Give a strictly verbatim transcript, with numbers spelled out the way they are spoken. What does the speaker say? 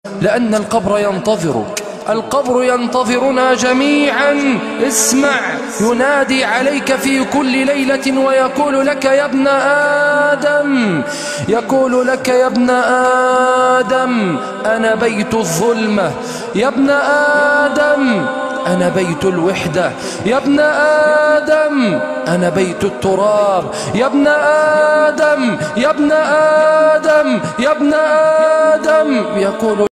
لأن القبر ينتظرك، القبر ينتظرنا جميعا. اسمع، ينادي عليك في كل ليلة ويقول لك يا ابن آدم، يقول لك يا ابن آدم أنا بيت الظلمة، يا ابن آدم أنا بيت الوحدة، يا ابن آدم أنا بيت التراب، يا ابن آدم يا ابن آدم يا ابن آدم، يقول